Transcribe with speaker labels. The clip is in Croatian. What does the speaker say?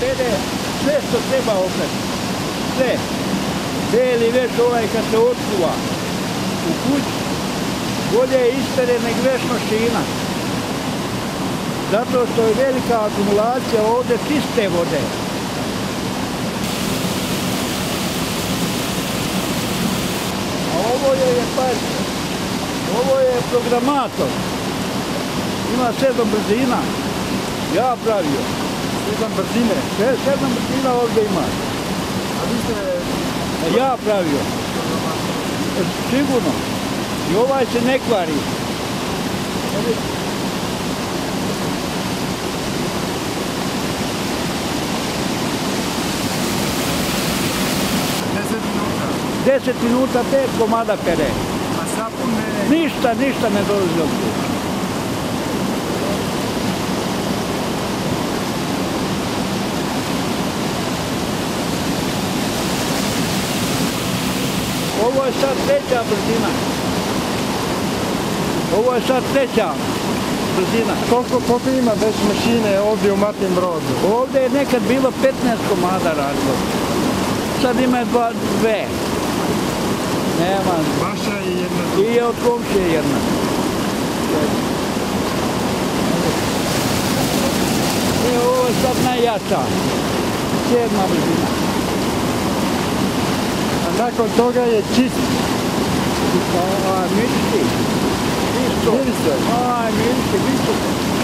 Speaker 1: pere sve što treba oprati. Sve. Beli veš ovaj kad se otkuva u kući, bolje je ispere nek veš mašina. Zato što je velika akumulacija ovdje čiste vode. A ovo je ovo je programator. Ima 7 brzina. Ja pravio.
Speaker 2: 7 brzine?
Speaker 1: 7 brzina ovdje ima.
Speaker 2: A vi ste...
Speaker 1: Ja pravio. Sigurno. I ovaj se ne kvari. 10 minuta 5 komada pere.
Speaker 2: A sapun ne...
Speaker 1: Ništa ne dolazi od kuća. Ovo je sad treća brzina. Ovo je sad treća brzina.
Speaker 2: Koliko ima već mašine ovdje u Martin Brodu?
Speaker 1: Ovdje je nekad bilo 15 komada radilo. Sad ima 2. Nema.
Speaker 2: Vaša i jedna.
Speaker 1: I je od komšije jedna. Ovo je sad najjača. 7. brzina.
Speaker 2: A nakon toga je čist.
Speaker 1: Mirisi.
Speaker 2: Mirisi.
Speaker 1: Mirisi.